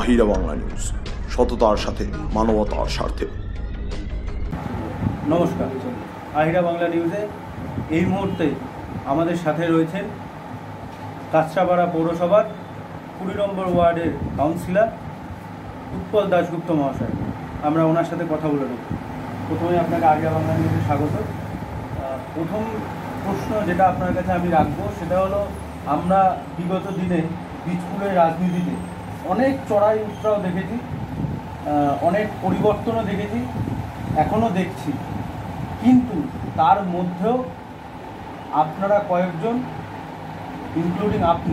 আহিরা Bangla news, সততার সাথে মানবতার স্বার্থে। নমস্কার, আহিরা বাংলা নিউজে এই মুহূর্তে আমাদের সাথে রয়েছেন কাঁচরাপাড়া পৌরসভার 20 নম্বর ওয়ার্ডের কাউন্সিলর উৎপল দাশগুপ্ত মহাশয়। আমরা ওনার সাথে কথা বলে নেব। প্রথমে আপনাকে আহিরা বাংলা নিউজে স্বাগত। প্রথম প্রশ্ন যেটা আপনার কাছে আমি রাখবো সেটা হলো, আমরা বিগত দিনে বীজপুরের রাজনীতিতে অনেক চড়াই উতরাও দেখেছি, অনেক পরিবর্তনও দেখেছি, এখনও দেখছি, কিন্তু তার মধ্যেও আপনারা কয়েকজন, ইনক্লুডিং আপনি,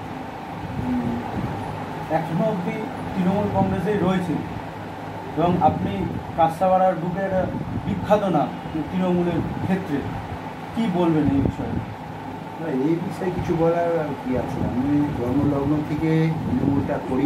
এখনও অবধি তৃণমূল কংগ্রেসেই রয়েছে এবং আপনি কাঁচরাপাড়ার বুকের বিখ্যাত নাম তৃণমূলের ক্ষেত্রে। কি বলবেন এই বিষয়ে? এই বিষয়ে কিছু বলার আর কি আছে। আমি জন্মলগ্ন থেকে তৃণমূলটা করি,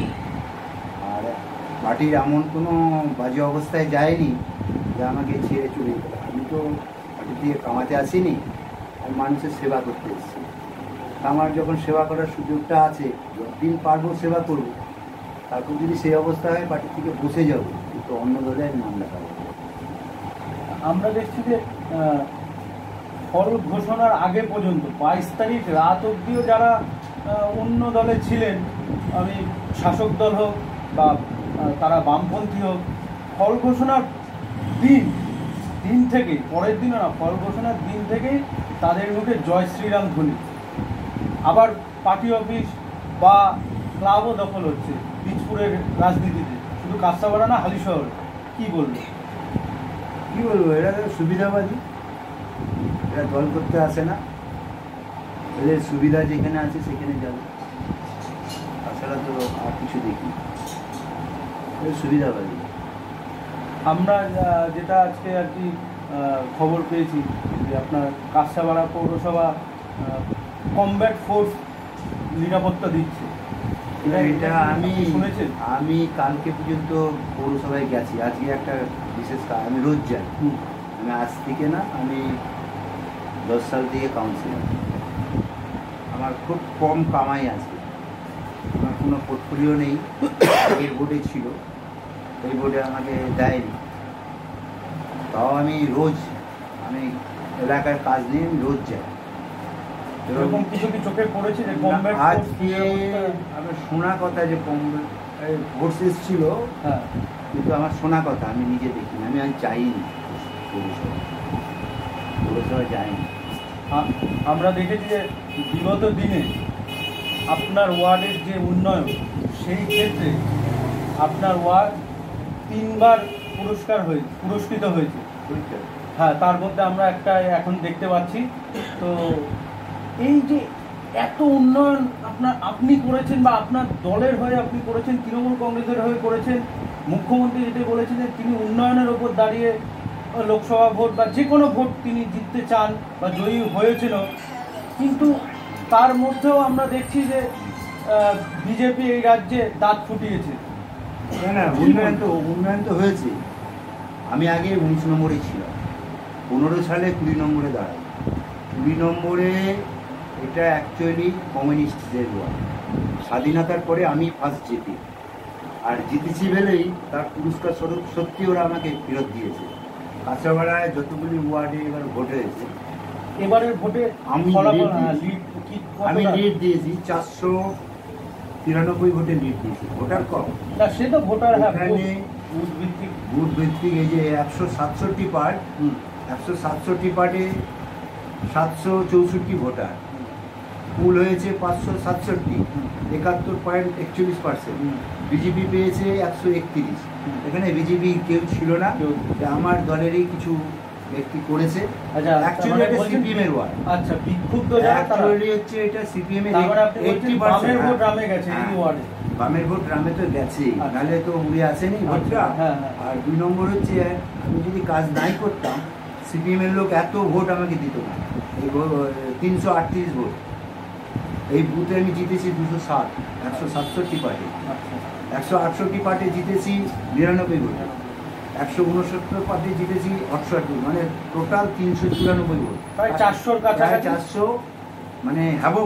আর পার্টির এমন কোনো বাজে অবস্থায় যায়নি যে আমাকে ছেড়ে চলে গেল। আমি তো পার্টি থেকে কামাতে আসিনি, আমি মানুষের সেবা করতে এসেছি। আমার যখন সেবা করার সুযোগটা আছে, যতদিন পারবো সেবা করব। তারপর যদি সেই অবস্থা হয় পার্টি থেকে বসে যাবো, কিন্তু অন্য দলে নাম লেখা হবে। আমরা দেখছি যে ফল ঘোষণার আগে পর্যন্ত 22 তারিখ রাত অবধিও যারা অন্য দলে ছিলেন, আমি শাসক দল হোক বা তারা বামপন্থী হোক, ফল ঘোষণার দিন থেকে, পরের দিনও না, ফল ঘোষণার দিন থেকেই তাদের মুখে জয় শ্রীরাম ধ্বনি। আবার পার্টি অফিস বা ক্লাবও দখল হচ্ছে বীজপুরের রাজনীতিতে, শুধু কাঁচরাপাড়া না, হালিশহর। কী বলবো? এরা সুবিধাবাদী, এরা দল করতে আসে না, এদের সুবিধা যেখানে আছে সেখানে যাবে, তাছাড়া তো আর কিছু দেখি। সুবিধাবাদী। আমরা যেটা আজকে আর কি খবর পেয়েছি যে আপনার কাঁচরাপাড়া পৌরসভা কমব্যাট ফোর্স নিরাপত্তা দিচ্ছে, এটা আমি শুনেছেন? আমি কালকে পর্যন্ত পৌরসভায় গেছি। আজকে একটা বিশেষ কাজ, আমি রোজ যাই। আমি আজ থেকে না, আমি 10 সাল থেকে কাউন্সিলর। আমার খুব কম কামাই আছে, আমার কোনো পোর্টফোলিও নেই। আগের বোর্ডে ছিল, এই বোর্ডে আমাকে দেয়নি। তাও আমি রোজ, আমি এলাকার কাজ নিয়ে আমি রোজ যাই। এরকম কিছু কি চোখে পড়েছে যে আজকে আমার শোনা কথা যে ভোট এসেছিল, হ্যাঁ, কিন্তু আমার শোনা কথা, আমি নিজে দেখিনি। আমি চাইনি পৌরসভা যাইনি। আমরা দেখেছি যে বিগত দিনে আপনার ওয়ার্ডের যে উন্নয়ন, সেই ক্ষেত্রে আপনার ওয়ার্ড 3 বার পুরস্কৃত হয়েছে। হ্যাঁ, তার মধ্যে আমরা একটা এখন দেখতে পাচ্ছি। তো এই যে এত উন্নয়ন আপনি করেছেন বা আপনার দলের হয়ে আপনি করেছেন, তৃণমূল কংগ্রেসের হয়ে করেছেন, মুখ্যমন্ত্রী যেটা বলেছেন যে তিনি উন্নয়নের ওপর দাঁড়িয়ে লোকসভা ভোট বা যে কোনো ভোট তিনি জিততে চান বা জয়ী হয়েছিল, কিন্তু তার মধ্যেও আমরা দেখছি যে বিজেপি এই রাজ্যে দাঁত ফুটিয়েছে। না, উন্নয়ন তো হয়েছে। আমি আগে 19 নম্বরে ছিলাম, 15 সালে 20 নম্বরে দাঁড়াই। 20 নম্বরে এটা অ্যাকচুয়ালি কমিউনিস্টদের ওয়ার্ড। স্বাধীনতার পরে আমি ফার্স্ট জিতি, আর জিতেছি বলেই তার পুরস্কার স্বরূপ সত্যি ওরা আমাকে ফেরত দিয়েছে। কাঁচরাপাড়ায় যতগুলি ওয়ার্ডে এবার ভোট হয়েছে, এবারের ভোটে আমি লিড দিয়েছি 493 ভোটে লিড দিয়েছি। ভোটার কম, সে তো ভোটার, এখানে বুথ ভিত্তিক এই যে 167 পার্ট, 167 পার্টে 764 ভোটার, পুল হয়েছে 567, 71.41%। বিজেপি পেয়েছে 131। এখানে বিজেপি কেউ ছিল না, আমার দলেরই কিছু ব্যক্তি করেছে। অ্যাকচুয়ালি এটা সিপিএম এর ওয়ার্ড। আচ্ছা, বিক্ষুব্ধ অ্যাকচুয়ালি হচ্ছে এটা সিপিএম এর 80%। ভোট রামে গেছে এই ওয়ার্ডে, বামের ভোট রামে তো গেছে, নাহলে তো উড়ে আসেনি ভোটটা। আর 2 নম্বর হচ্ছে, আমি যদি কাজ নাই করতাম, সিপিএম এর লোক এত ভোট আমাকে দিত না। এই 338 ভোট, এই বুথে আমি জিতেছি 207, 167 পার্টি। 168 পার্টি জিতেছি 99 ভোট, 169 পার্টি জিতেছি 68, মানে টোটাল 394 ভোট, প্রায় 400 কাছাকাছি। 400 মানে হ্যাবক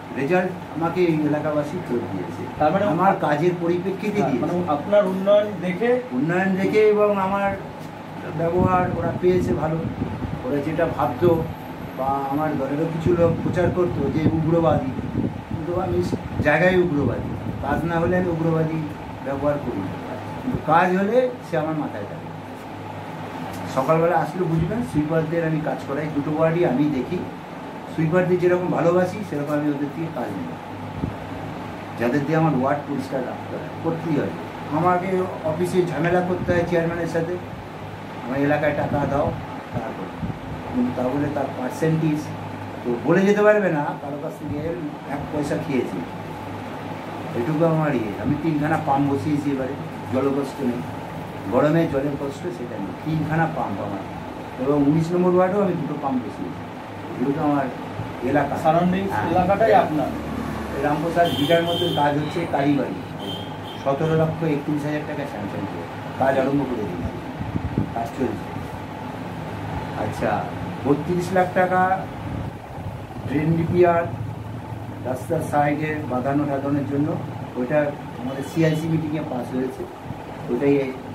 রেজাল্ট আমাকে এই এলাকাবাসী ভোট দিয়েছে, তার মানে আমার কাজের পরিপ্রেক্ষিতে দিয়েছে। মানে আপনার উন্নয়ন দেখে এবং আমার ব্যবহার ওরা পেয়েছে ভালো। ওরা যেটা ভাবতো বা আমার দলেরও কিছু লোক প্রচার করতো যে উগ্রবাদী, কিন্তু আমি জায়গায় উগ্রবাদী, কাজ না হলে আমি উগ্রবাদী ব্যবহার করি না, কিন্তু কাজ হলে সে আমার মাথায় থাকে। সকালবেলা আসলে বুঝবেন সুইপারদের আমি কাজ করাই, দুটো ওয়ার্ডই আমি দেখি। সুইপারদের যেরকম ভালোবাসি সেরকম আমি ওদের থেকে কাজ নিই, যাদের দিয়ে আমার ওয়ার্ড পরিষ্কার রাখতে হয়, করতেই হয়। আমাকে অফিসে ঝামেলা করতে হয় চেয়ারম্যানের সাথে, আমার এলাকায় টাকা দাও তারপর, কিন্তু তা বলে তার পার্সেন্টেজ তো বলে যেতে পারবে না কারো কাছ থেকে 1 পয়সা খেয়েছি, এটুকু আমার আমি 3খানা পাম্প বসিয়েছি, এবারে জলকষ্ট নেই, গরমে জলের কষ্ট সেটা নেই, 3খানা পাম্প আমার, এবং 19 নম্বর ওয়ার্ডেও আমি 2টো পাম্প বসিয়েছি। এগুলো তো আমার এলাকা, সারাউন্ডিংস এলাকাটাই আপনার। রামপ্রসাদ বিঘার মতো কাজ হচ্ছে কালীবাড়ি, 17,31,000 টাকা স্যাংশন করে কাজ আরম্ভ করে দিয়েছি, কাজ চলছে। আচ্ছা, 32 লাখ টাকা ড্রেন রিপেয়ার, রাস্তার সাইডে বাঁধানো টাধানোর জন্য, ওইটা আমাদের সিআইসি মিটিংয়ে পাস হয়েছে, ওইটাই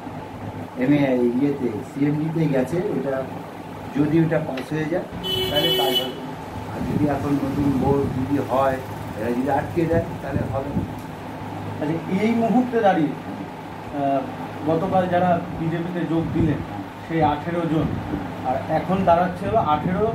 সিএমডিতে গেছে, ওইটা যদি ওটা পাস হয়ে যায় তাহলে কাজ হবে। আর যদি এখন নতুন বোর্ড যদি হয়, এরা যদি আটকে দেয় তাহলে হবে না। আচ্ছা, এই মুহূর্তে দাঁড়িয়ে গতকাল যারা বিজেপিতে যোগ দিলেন সেই 18 জন, আর এখন দাঁড়াচ্ছে হলো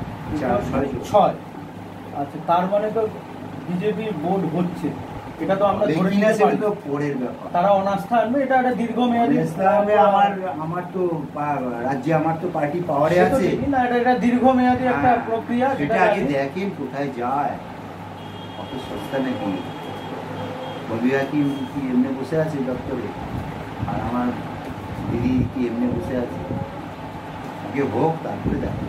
18-6। আচ্ছা, তার মানে তো বিজেপির বোর্ড হচ্ছে, এটা তো আমরা ধরে নিতে পারি। তো পরের ব্যাপার, তারা অনাস্থা আনবে, এটা একটা দীর্ঘমেয়াদী। আমার তো রাজ্যে আমার তো পার্টি পাওয়ারে আছে না, এটা দীর্ঘমেয়াদী একটা প্রক্রিয়া। সেটা আগে দেখেন কোথায় যায়, অত সস্তা নাকি। ববিয়া কি এমনি বসে আছে দপ্তরে, আর আমার দিদি কি এমনি বসে আছে? আগে হোক তারপরে দেখো।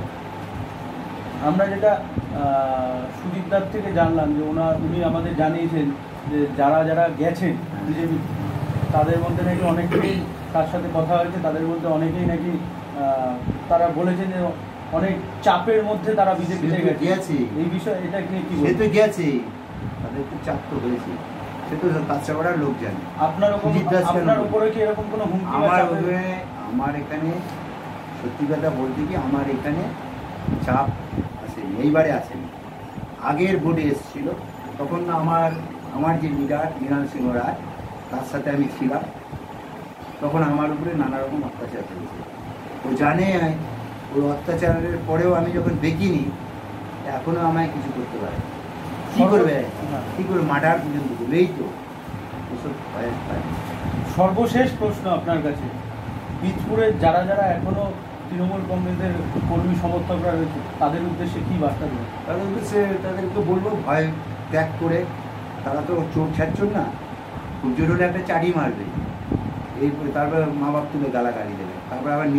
আমরা যেটা সুজিতদার থেকে জানলাম যে উনি আমাদের জানিয়েছেন যে যারা যারা গেছেন বিজেপি, তাদের মধ্যে নাকি অনেকেই, তার সাথে কথা হয়েছে, তাদের মধ্যে অনেকেই নাকি তারা বলেছেন যে অনেক চাপের মধ্যে তারা বিজেপিতে গেছে। এই বিষয়ে এটা নিয়ে কি বলবেন? সে তো গেছে, তাদের তো চাপ তো হয়েছে, সে তো কাঁচরাপাড়ার লোক জানে। আপনার উপরে কি এরকম কোনো হুমকি? আমার এখানে সত্যি কথা বলতে কি, আমার এখানে চাপ আসেনি, এইবারে আসেনি। আগের বোর্ডে এসেছিল, তখন আমার যে লিডার মৃণাল সিংহ রায়, তার সাথে আমি ছিলাম, তখন আমার উপরে নানা রকম অত্যাচার করেছে। ও জানে ওই অত্যাচারের পরেও আমি যখন দেখিনি, এখনও আমায় কিছু করতে পারে। কী করবে? কী করবে? মার্ডার পর্যন্ত করবে, এই তো ওসব ভয়ের পায়। সর্বশেষ প্রশ্ন আপনার কাছে, বীজপুরের যারা যারা এখনো তৃণমূল কংগ্রেসের কর্মী সমর্থকরা রয়েছে, তাদের উদ্দেশ্যে কী বার্তা দেবেন? তাদের উদ্দেশ্যে তাদেরকে বলবো, ভয় ত্যাগ করে, তারা তো চোর ছাড়ছন না, খুব জোর হলে একটা চাটি মারবে, এই তারপর মা বাপ তুলে গালাগালি দেবে, তারপর আবার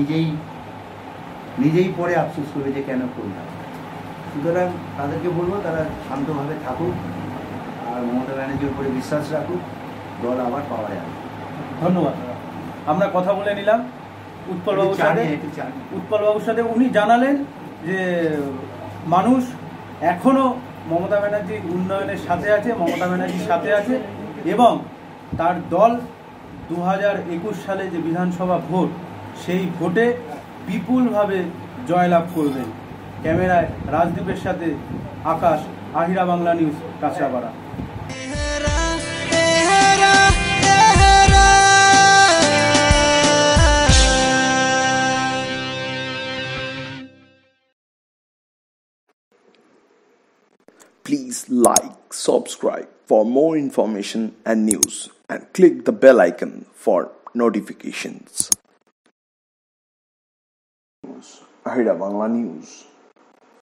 নিজেই পরে আফসোস করবে যে কেন করলাম। সুতরাং তাদেরকে বলবো তারা শান্তভাবে থাকুক, আর মমতা ব্যানার্জির উপরে বিশ্বাস রাখুক, দল আবার পাওয়ারে আসবে। ধন্যবাদ। আমরা কথা বলে নিলাম উৎপলবাবুর সাথে। উনি জানালেন যে মানুষ এখনও মমতা ব্যানার্জির উন্নয়নের সাথে আছে, মমতা ব্যানার্জির সাথে আছে, এবং তার দল 2021 সালে যে বিধানসভা ভোট, সেই ভোটে বিপুলভাবে জয়লাভ করবেন। ক্যামেরায় রাজদীপের সাথে Akash, Ahira Bangla News, Kanchrapara. Please like, subscribe for more information and news, and click the bell icon for notifications. Ahira Bangla News.